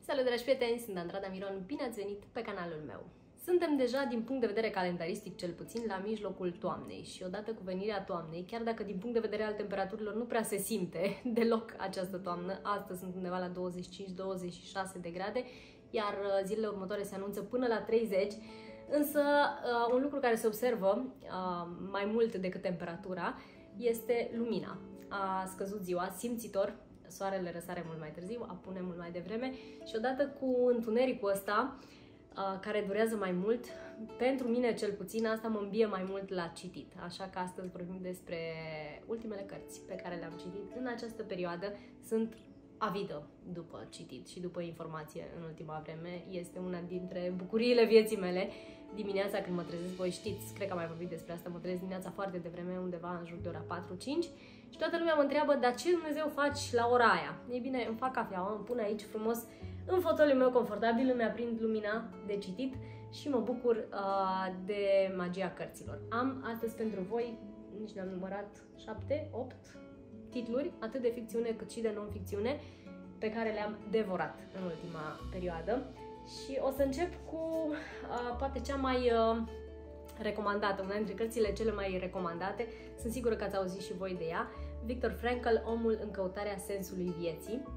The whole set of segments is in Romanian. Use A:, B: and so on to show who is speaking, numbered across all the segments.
A: Salut, dragi prieteni! Sunt Andrada Miron, bine ați venit pe canalul meu! Suntem deja, din punct de vedere calendaristic cel puțin, la mijlocul toamnei și odată cu venirea toamnei, chiar dacă din punct de vedere al temperaturilor nu prea se simte deloc această toamnă, astăzi sunt undeva la 25-26 de grade, iar zilele următoare se anunță până la 30, însă un lucru care se observă mai mult decât temperatura este lumina. A scăzut ziua simțitor, soarele răsare mult mai târziu, apune mult mai devreme și odată cu întunericul ăsta, care durează mai mult, pentru mine cel puțin asta mă îmbie mai mult la citit. Așa că astăzi vorbim despre ultimele cărți pe care le-am citit în această perioadă. Sunt avidă după citit și după informație în ultima vreme. Este una dintre bucuriile vieții mele. Dimineața când mă trezesc, voi știți, cred că am mai vorbit despre asta, mă trezesc dimineața foarte devreme, undeva în jur de ora 4-5 și toată lumea mă întreabă, dar ce Dumnezeu faci la ora aia? Ei bine, îmi fac cafeaua, îmi pun aici frumos în fotoliul meu confortabil, îmi aprind lumina de citit și mă bucur de magia cărților. Am astăzi pentru voi, nici n-am numărat, 7-8 titluri, atât de ficțiune cât și de non-ficțiune, pe care le-am devorat în ultima perioadă. Și o să încep cu poate cea mai recomandată, una dintre cărțile cele mai recomandate, sunt sigură că ați auzit și voi de ea, Viktor Frankl, Omul în căutarea sensului vieții.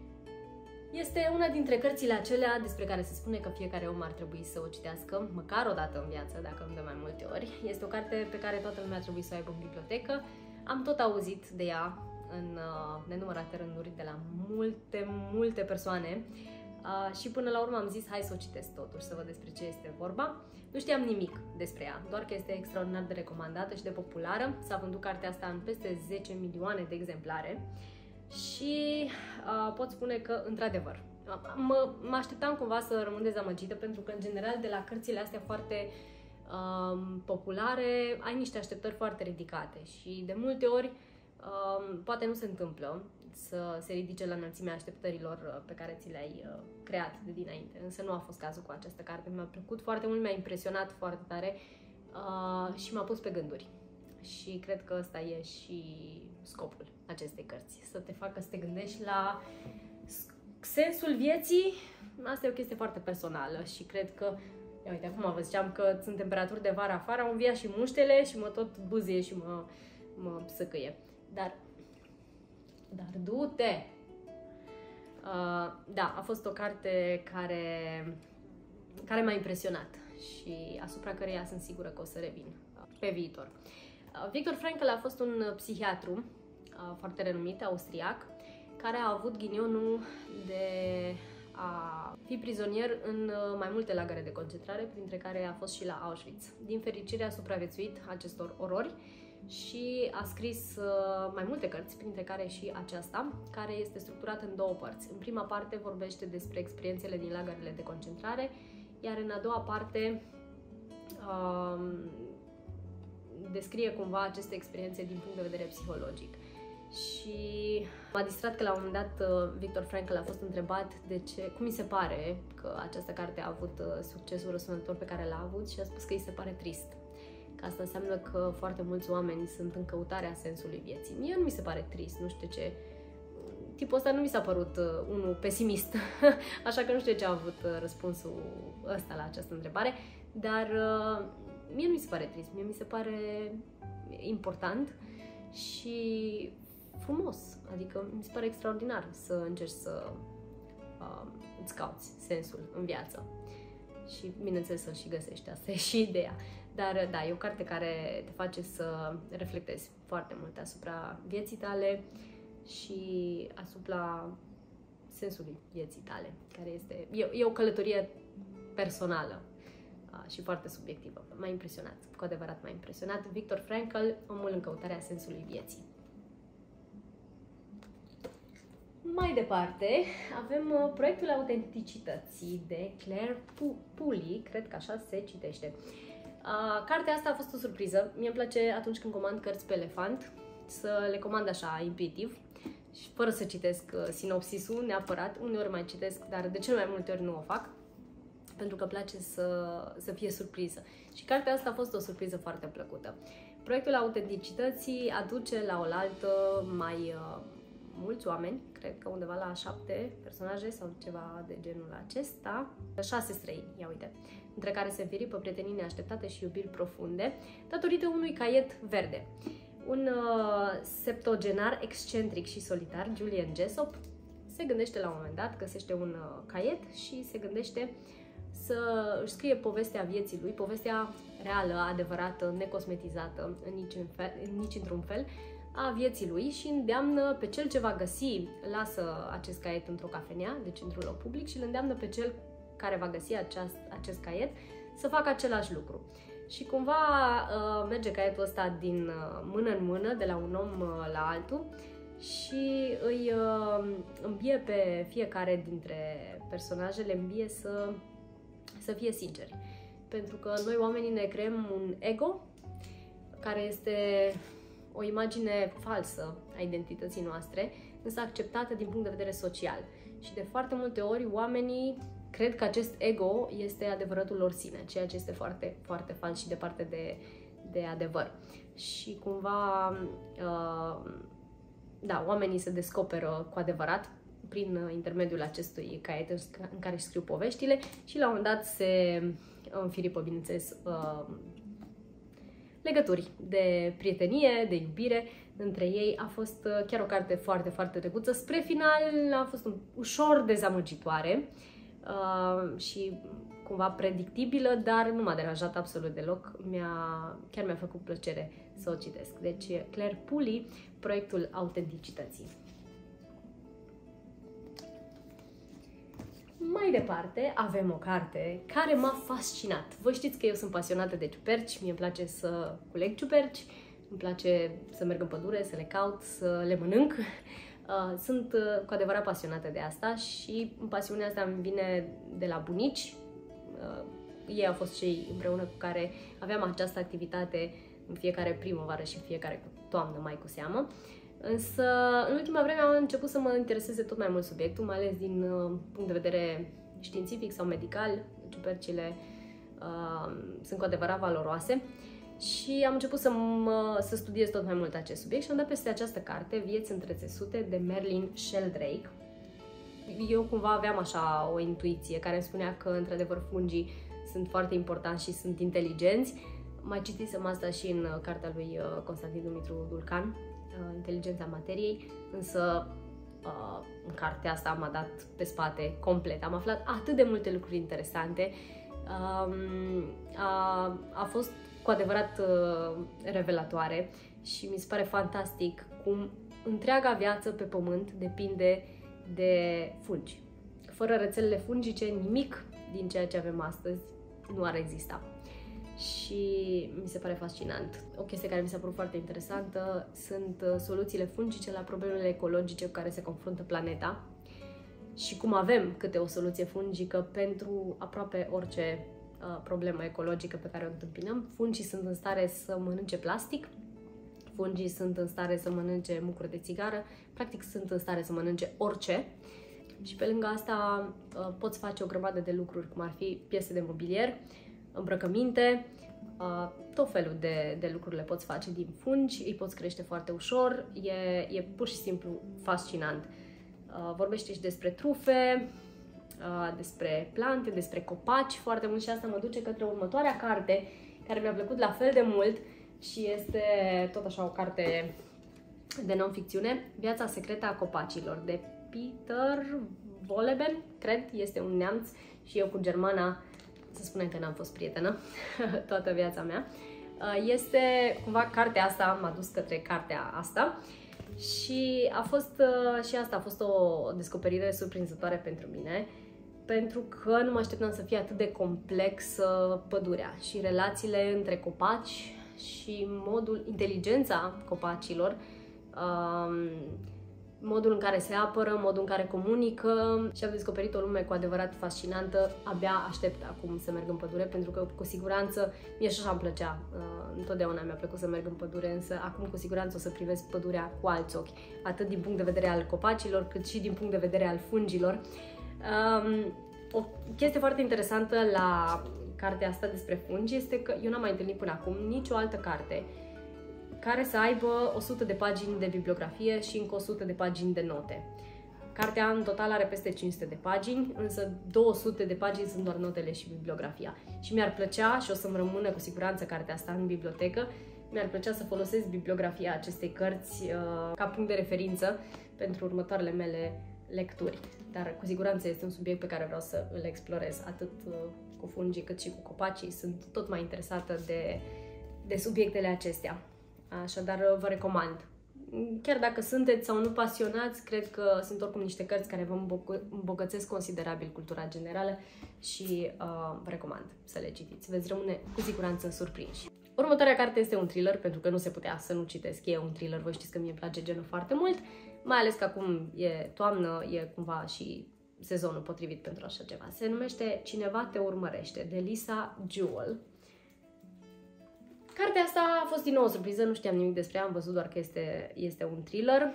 A: Este una dintre cărțile acelea despre care se spune că fiecare om ar trebui să o citească, măcar o dată în viață, dacă nu de mai multe ori. Este o carte pe care toată lumea ar trebui să o aibă în bibliotecă. Am tot auzit de ea în nenumărate rânduri de la multe persoane. Și până la urmă am zis, hai să o citesc totuși, să văd despre ce este vorba. Nu știam nimic despre ea, doar că este extraordinar de recomandată și de populară. S-a vândut cartea asta în peste 10 milioane de exemplare și pot spune că, într-adevăr, mă așteptam cumva să rămân dezamăgită, pentru că, în general, de la cărțile astea foarte populare, ai niște așteptări foarte ridicate și de multe ori poate nu se întâmplă să se ridice la înălțimea așteptărilor pe care ți le-ai creat de dinainte. Însă nu a fost cazul cu această carte. Mi-a plăcut foarte mult, mi-a impresionat foarte tare și m-a pus pe gânduri. Și cred că ăsta e și scopul acestei cărți. Să te facă să te gândești la sensul vieții. Asta e o chestie foarte personală și cred că, ia uite, acum vă ziceam că sunt temperaturi de vară afară, au înviat și muștele și mă tot bâzie și mă săcăie. Dar du-te! Da, a fost o carte care m-a impresionat și asupra căreia sunt sigură că o să revin pe viitor. Viktor Frankl a fost un psihiatru foarte renumit, austriac, care a avut ghinionul de a fi prizonier în mai multe lagăre de concentrare, printre care a fost și la Auschwitz. Din fericire a supraviețuit acestor orori și a scris mai multe cărți, printre care și aceasta, care este structurată în două părți. În prima parte vorbește despre experiențele din lagărele de concentrare, iar în a doua parte descrie cumva aceste experiențe din punct de vedere psihologic. Și m-a distrat că la un moment dat Viktor Frankl a fost întrebat cum îi se pare că această carte a avut succesul răsunător pe care l-a avut și a spus că îi se pare trist. Că asta înseamnă că foarte mulți oameni sunt în căutarea sensului vieții. Mie nu mi se pare trist, nu știu ce. Tipul ăsta nu mi s-a părut unul pesimist, așa că nu știu ce a avut răspunsul ăsta la această întrebare, dar mie nu mi se pare trist, mie mi se pare important și frumos, adică mi se pare extraordinar să încerci să îți cauți sensul în viață și, bineînțeles, să-l și găsești, asta e și ideea. Dar, da, e o carte care te face să reflectezi foarte mult asupra vieții tale și asupra sensului vieții tale, care este... E o călătorie personală și foarte subiectivă. M-a impresionat, cu adevărat m-a impresionat. Viktor Frankl, Omul în căutarea sensului vieții. Mai departe, avem Proiectul autenticității de Claire Pully, cred că așa se citește. Cartea asta a fost o surpriză. Mie îmi place atunci când comand cărți pe Elefant să le comand așa, intuitiv și fără să citesc sinopsisul neapărat. Uneori mai citesc, dar de cel mai multe ori nu o fac, pentru că place să fie surpriză. Și cartea asta a fost o surpriză foarte plăcută. Proiectul autenticității aduce la oaltă mai mulți oameni cred că undeva la 7 personaje sau ceva de genul acesta. 6 străini, ia uite, între care se înfiripă prietenii neașteptate și iubiri profunde, datorită unui caiet verde. Un septuagenar excentric și solitar, Julian Jessop, se gândește la un moment dat, găsește un caiet și se gândește să își scrie povestea vieții lui, povestea reală, adevărată, necosmetizată nici într-un fel, a vieții lui, și îndeamnă pe cel ce va găsi, lasă acest caiet într-o cafenea, deci într-un loc public, și îl îndeamnă pe cel care va găsi acest caiet să facă același lucru. Și cumva merge caietul ăsta din mână în mână, de la un om la altul, și îi îmbie pe fiecare dintre personajele, îmbie să fie sinceri. Pentru că noi oamenii ne creăm un ego care este o imagine falsă a identității noastre, însă acceptată din punct de vedere social. Și de foarte multe ori oamenii cred că acest ego este adevăratul lor sine, ceea ce este foarte, foarte fals și departe de adevăr. Și cumva, da, oamenii se descoperă cu adevărat prin intermediul acestui caiet în care își scriu poveștile și la un moment dat se înfiripă, bineînțeles, legături de prietenie, de iubire între ei. A fost chiar o carte foarte, foarte drăguță. Spre final a fost ușor dezamăgitoare și cumva predictibilă, dar nu m-a deranjat absolut deloc. Chiar mi-a făcut plăcere să o citesc. Deci Claire Pooley, Proiectul autenticității. Mai departe avem o carte care m-a fascinat. Voi știți că eu sunt pasionată de ciuperci, mie îmi place să culeg ciuperci, îmi place să merg în pădure, să le caut, să le mănânc. Sunt cu adevărat pasionată de asta și pasiunea asta îmi vine de la bunici. Ei au fost cei împreună cu care aveam această activitate în fiecare primăvară și în fiecare toamnă, mai cu seamă. Însă, în ultima vreme am început să mă intereseze tot mai mult subiectul, mai ales din punct de vedere științific sau medical. Ciupercile sunt cu adevărat valoroase și am început să studiez tot mai mult acest subiect și am dat peste această carte, Vieți între țesute, de Merlin Sheldrake. Eu cumva aveam așa o intuiție care îmi spunea că, într-adevăr, fungii sunt foarte importanți și sunt inteligenți. Mai citisem asta și în cartea lui Constantin Dumitru Dulcan, Inteligența materiei, însă în cartea asta m-a dat pe spate complet. Am aflat atât de multe lucruri interesante. A fost cu adevărat revelatoare și mi se pare fantastic cum întreaga viață pe pământ depinde de fungi. Fără rețelele fungice, nimic din ceea ce avem astăzi nu ar exista. Și mi se pare fascinant. O chestie care mi s-a părut foarte interesantă sunt soluțiile fungice la problemele ecologice cu care se confruntă planeta și cum avem câte o soluție fungică pentru aproape orice problemă ecologică pe care o întâmpinăm. Fungii sunt în stare să mănânce plastic, fungii sunt în stare să mănânce mucuri de țigară, practic sunt în stare să mănânce orice. Și pe lângă asta poți face o grămadă de lucruri, cum ar fi piese de mobilier, îmbrăcăminte, tot felul de lucruri le poți face din fungi, îi poți crește foarte ușor, e pur și simplu fascinant. Vorbește și despre trufe, despre plante, despre copaci foarte mult și asta mă duce către următoarea carte care mi-a plăcut la fel de mult și este tot așa o carte de non-ficțiune, Viața secretă a copacilor, de Peter Wolleben, cred, este un neamț și eu cu germana, să spunem că n-am fost prietenă toată viața mea. Este cumva cartea asta, m-a dus către cartea asta și asta a fost o descoperire surprinzătoare pentru mine, pentru că nu mă așteptam să fie atât de complexă pădurea și relațiile între copaci și inteligența copacilor, modul în care se apără, modul în care comunică și am descoperit o lume cu adevărat fascinantă. Abia aștept acum să merg în pădure, pentru că cu siguranță mie și așa îmi plăcea. Întotdeauna mi-a plăcut să merg în pădure, însă acum cu siguranță o să privesc pădurea cu alți ochi, atât din punct de vedere al copacilor, cât și din punct de vedere al fungilor. O chestie foarte interesantă la cartea asta despre fungi este că eu n-am mai întâlnit până acum nicio altă carte care să aibă 100 de pagini de bibliografie și încă 100 de pagini de note. Cartea în total are peste 500 de pagini, însă 200 de pagini sunt doar notele și bibliografia. Și mi-ar plăcea, și o să-mi rămână cu siguranță cartea asta în bibliotecă, mi-ar plăcea să folosesc bibliografia acestei cărți ca punct de referință pentru următoarele mele lecturi. Dar cu siguranță este un subiect pe care vreau să îl explorez, atât cu fungii cât și cu copacii. Sunt tot mai interesată de subiectele acestea. Așadar, vă recomand. Chiar dacă sunteți sau nu pasionați, cred că sunt oricum niște cărți care vă îmbogățesc considerabil cultura generală și vă recomand să le citiți. Veți rămâne cu siguranță surprinși. Următoarea carte este un thriller, pentru că nu se putea să nu citesc. E un thriller, voi știți că mie îmi place genul foarte mult, mai ales că acum e toamnă, e cumva și sezonul potrivit pentru așa ceva. Se numește Cineva te urmărește, de Lisa Jewell. Cartea asta a fost din nou o surpriză, nu știam nimic despre ea, am văzut doar că este un thriller.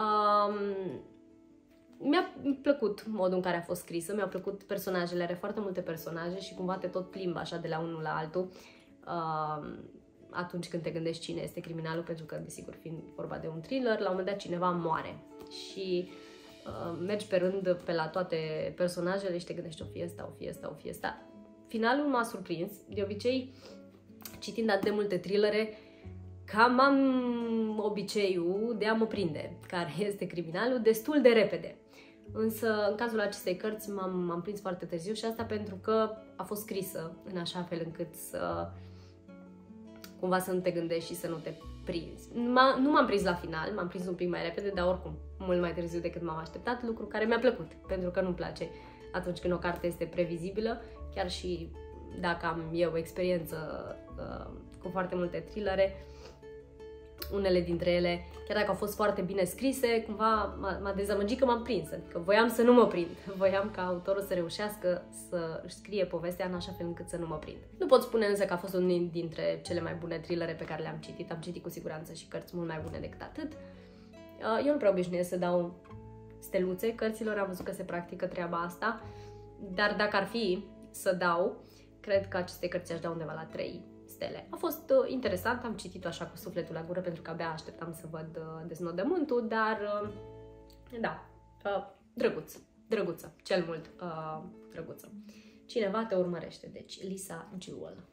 A: Mi-a plăcut modul în care a fost scrisă, mi-au plăcut personajele, are foarte multe personaje și cumva te tot plimbă așa de la unul la altul atunci când te gândești cine este criminalul, pentru că, desigur, fiind vorba de un thriller, la un moment dat cineva moare și mergi pe rând pe la toate personajele și te gândești o fie ăsta, o fie ăsta, o fie ăsta. Finalul m-a surprins, de obicei, citind atât de multe thrillere, cam am obiceiul de a mă prinde care este criminalul destul de repede. Însă, în cazul acestei cărți, m-am prins foarte târziu și asta pentru că a fost scrisă în așa fel încât să cumva să nu te gândești și să nu te prinzi. Nu m-am prins la final, m-am prins un pic mai repede, dar oricum mult mai târziu decât m-am așteptat, lucru care mi-a plăcut, pentru că nu-mi place atunci când o carte este previzibilă, chiar și dacă am eu experiență cu foarte multe thrillere, unele dintre ele, chiar dacă au fost foarte bine scrise, cumva m-a dezamăgit că m-am prins, adică voiam să nu mă prind, voiam ca autorul să reușească să își scrie povestea în așa fel încât să nu mă prind. Nu pot spune însă că a fost unul dintre cele mai bune thrillere pe care le-am citit, am citit cu siguranță și cărți mult mai bune decât atât. Eu nu prea obișnuiesc să dau steluțe cărților, am văzut că se practică treaba asta, dar dacă ar fi să dau, cred că aceste cărți aș da undeva la 3 stele. A fost interesant, am citit-o așa cu sufletul la gură pentru că abia așteptam să văd deznodământul, dar da, drăguță, cel mult drăguță. Cineva te urmărește, deci Lisa Jewell.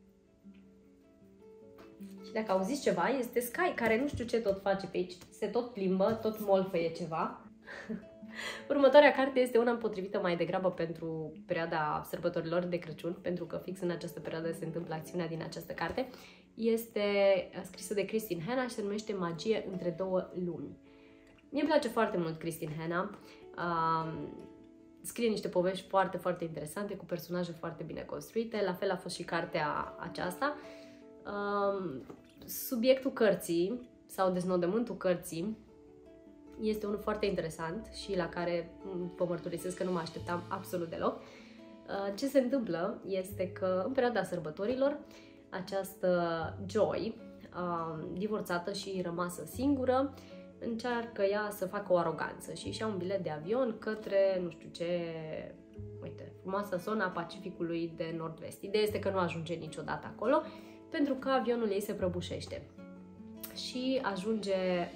A: Și dacă auziți ceva, este Sky, care nu știu ce tot face pe aici, se tot plimbă, tot molfăie ceva. Următoarea carte este una potrivită mai degrabă pentru perioada sărbătorilor de Crăciun, pentru că fix în această perioadă se întâmplă acțiunea din această carte. Este scrisă de Kristin Hanna și se numește Magie între două lumi. Mie îmi place foarte mult Kristin Hanna. Scrie niște povești foarte, foarte interesante, cu personaje foarte bine construite. La fel a fost și cartea aceasta. Subiectul cărții sau deznodământul cărții este unul foarte interesant și la care vă mărturisesc că nu mă așteptam absolut deloc. Ce se întâmplă este că în perioada sărbătorilor această Joy, divorțată și rămasă singură, încearcă ea să facă o aroganță și își ia un bilet de avion către, nu știu ce, uite, frumoasa zona Pacificului de Nord-Vest. Ideea este că nu ajunge niciodată acolo, pentru că avionul ei se prăbușește și ajunge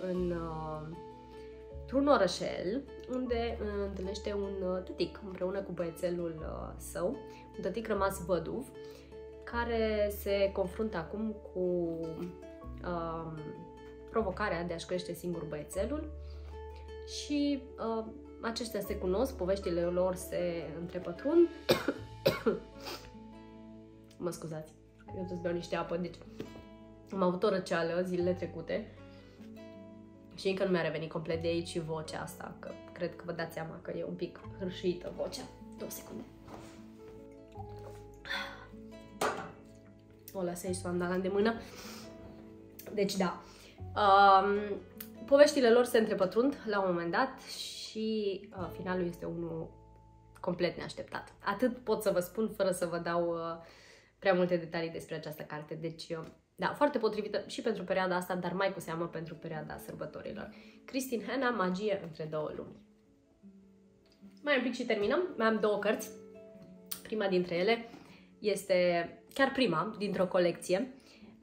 A: într-un orășel unde întâlnește un tătic împreună cu băiețelul său, un tătic rămas văduv, care se confruntă acum cu provocarea de a-și crește singur băiețelul și aceștia se cunosc, poveștile lor se întrepătrund. Mă scuzați, eu trebuie să beau niște apă, deci am avut o răceală zilele trecute și încă nu mi-a revenit complet de aici și vocea asta, că cred că vă dați seama că e un pic hârșită vocea. 2 secunde. O las aici soanda la îndemână. Deci da, poveștile lor se întrepătrund la un moment dat și finalul este unul complet neașteptat. Atât pot să vă spun fără să vă dau prea multe detalii despre această carte. Deci, da, foarte potrivită și pentru perioada asta, dar mai cu seamă pentru perioada sărbătorilor. Kristin Hanna, Magie între două lumi. Mai un pic și terminăm. Mai am 2 cărți. Prima dintre ele este chiar prima dintr-o colecție,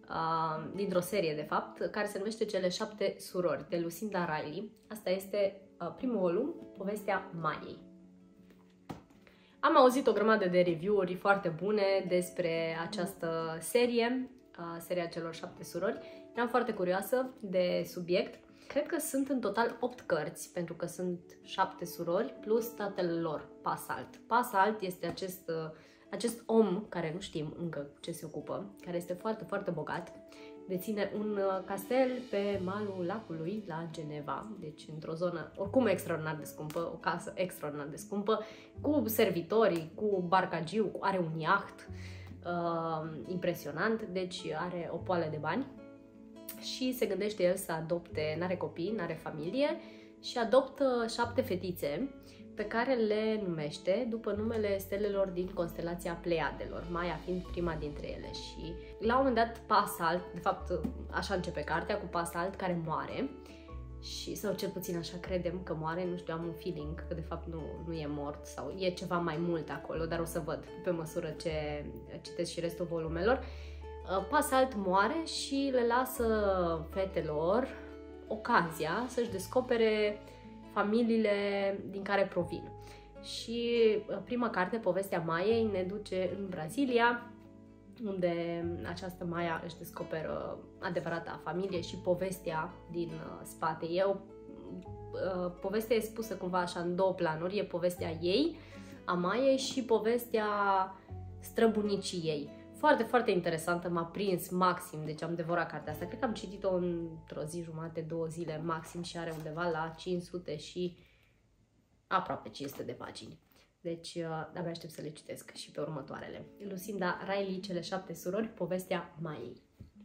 A: dintr-o serie de fapt, care se numește Cele 7 surori, de Lucinda Riley. Asta este primul volum, Povestea Maiei. Am auzit o grămadă de review-uri foarte bune despre această serie, seria celor 7 surori. Eram foarte curioasă de subiect. Cred că sunt în total 8 cărți, pentru că sunt 7 surori, plus tatăl lor, Pasalt. Pasalt este acest om, care nu știm încă ce se ocupă, care este foarte, foarte bogat. Deține un castel pe malul lacului la Geneva, deci într-o zonă oricum extraordinar de scumpă, o casă extraordinar de scumpă, cu servitori, cu barcagiu, are un iaht impresionant, deci are o poală de bani și se gândește el să adopte, n-are copii, n-are familie și adoptă 7 fetițe pe care le numește după numele stelelor din constelația Pleiadelor, Maia fiind prima dintre ele. Și la un moment dat Pasalt, de fapt așa începe cartea, cu Pasalt care moare, și, sau cel puțin așa credem că moare, nu știu, am un feeling că de fapt nu e mort sau e ceva mai mult acolo, dar o să văd pe măsură ce citesc și restul volumelor. Pasalt moare și le lasă fetelor ocazia să-și descopere familiile din care provin. Și prima carte, Povestea Maiei, ne duce în Brazilia, unde această Maia își descoperă adevărata familie și povestea din spate. Povestea e spusă cumva așa în două planuri, e povestea ei, a Maiei, și povestea străbunicii ei. Foarte, foarte interesantă, m-a prins maxim, deci am devorat cartea asta. Cred că am citit-o într-o zi jumate, 2 zile maxim și are undeva la 500 și aproape 500 de pagini. Deci abia aștept să le citesc și pe următoarele. Lucinda Riley, Cele 7 surori, Povestea Maiei.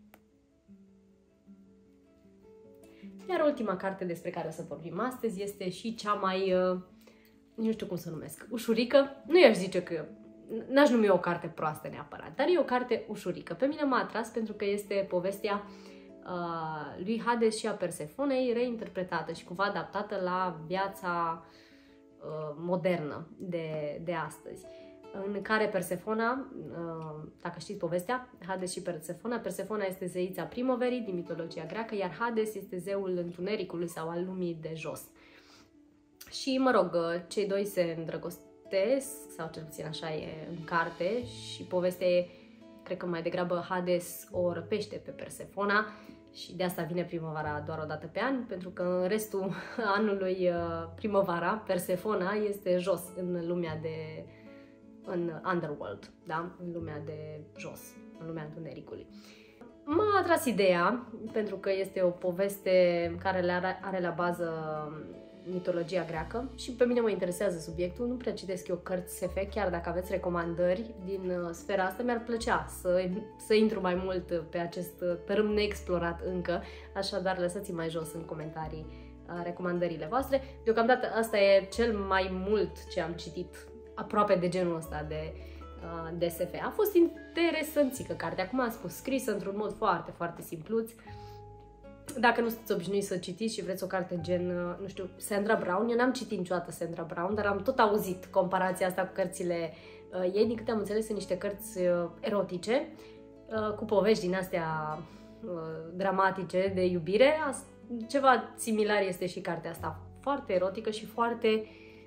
A: Iar ultima carte despre care o să vorbim astăzi este și cea mai, nu știu cum să o numesc, ușurică. Nu i-aș zice că n-aș numi o carte proastă neapărat, dar e o carte ușurică. Pe mine m-a atras pentru că este povestea lui Hades și a Persefonei reinterpretată și cumva adaptată la viața modernă de astăzi, în care Persefona, dacă știți povestea, Hades și Persefona, Persefona este zeița primăverii din mitologia greacă, iar Hades este zeul întunericului sau al lumii de jos. Și, mă rog, cei doi se îndrăgostesc, sau cel puțin așa e în carte, și povestea e, cred că mai degrabă Hades o răpește pe Persefona și de asta vine primăvara doar o dată pe an, pentru că în restul anului primăvara, Persefona este jos în lumea în Underworld, da? În lumea de jos, în lumea întunericului. M-a atras ideea, pentru că este o poveste care are la bază mitologia greacă și pe mine mă interesează subiectul. Nu prea citesc eu cărți SF, chiar dacă aveți recomandări din sfera asta, mi-ar plăcea să intru mai mult pe acest tărâm neexplorat încă, așadar lăsați-mi mai jos în comentarii recomandările voastre. Deocamdată asta e cel mai mult ce am citit aproape de genul ăsta de SF. A fost interesanțică cartea, cum am spus, scrisă într-un mod foarte, foarte simpluț. Dacă nu sunteți obișnuiți să citiți și vreți o carte gen, nu știu, Sandra Brown, eu n-am citit niciodată Sandra Brown, dar am tot auzit comparația asta cu cărțile ei. Din câte am înțeles, sunt niște cărți erotice, cu povești din astea dramatice de iubire. Ceva similar este și cartea asta, foarte erotică și foarte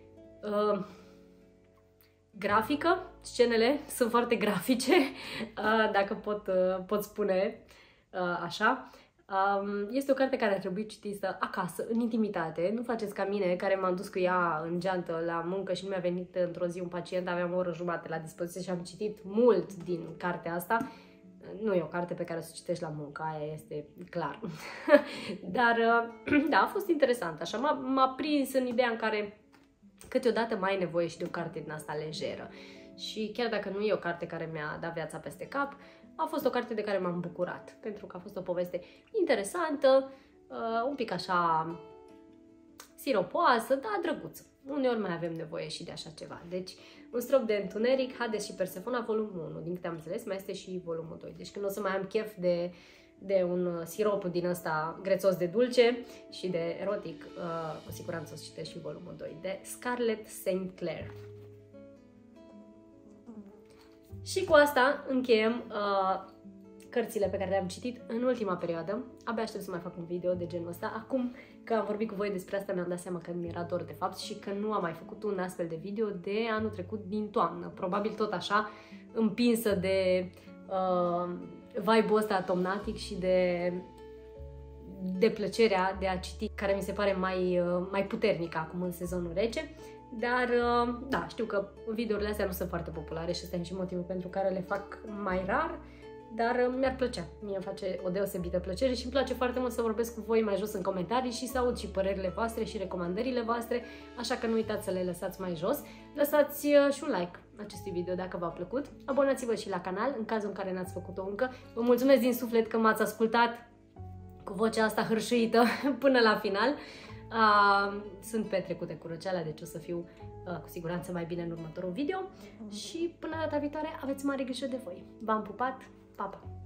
A: grafică. Scenele sunt foarte grafice, dacă pot spune așa. Este o carte care ar trebui citită acasă, în intimitate. Nu faceți ca mine, care m-am dus cu ea în geantă la muncă și nu mi-a venit într-o zi un pacient, aveam o oră jumate la dispoziție și am citit mult din cartea asta. Nu e o carte pe care să o citești la muncă, aia este clar. Dar, da, a fost interesant. Așa m-a prins în ideea în care câteodată mai ai nevoie și de o carte din asta lejeră. Și chiar dacă nu e o carte care mi-a dat viața peste cap, a fost o carte de care m-am bucurat, pentru că a fost o poveste interesantă, un pic așa siropoasă, dar drăguță. Uneori mai avem nevoie și de așa ceva. Deci, Un strop de întuneric, Hades și Persefona, volumul 1. Din câte am înțeles, mai este și volumul 2. Deci când o să mai am chef de un sirop din ăsta grețos de dulce și de erotic, cu siguranță o să citesc și volumul 2, de Scarlett St. Clair. Și cu asta încheiem cărțile pe care le-am citit în ultima perioadă. Abia aștept să mai fac un video de genul ăsta. Acum că am vorbit cu voi despre asta, mi-am dat seama că mi era dor de fapt și că nu am mai făcut un astfel de video de anul trecut din toamnă. Probabil tot așa, împinsă de vibe-ul ăsta atomnatic și de plăcerea de a citi, care mi se pare mai puternică acum în sezonul rece. Dar, da, știu că videourile astea nu sunt foarte populare și ăsta e și motivul pentru care le fac mai rar, dar mi-ar plăcea. Mie îmi face o deosebită plăcere și îmi place foarte mult să vorbesc cu voi mai jos în comentarii și să aud și părerile voastre și recomandările voastre, așa că nu uitați să le lăsați mai jos. Lăsați și un like acestui video dacă v-a plăcut. Abonați-vă și la canal în cazul în care n-ați făcut-o încă. Vă mulțumesc din suflet că m-ați ascultat cu vocea asta hârșuită până la final. Sunt petrecute cu răceala, deci o să fiu cu siguranță mai bine în următorul video și până data viitoare aveți mare grijă de voi. V-am pupat, pa, pa!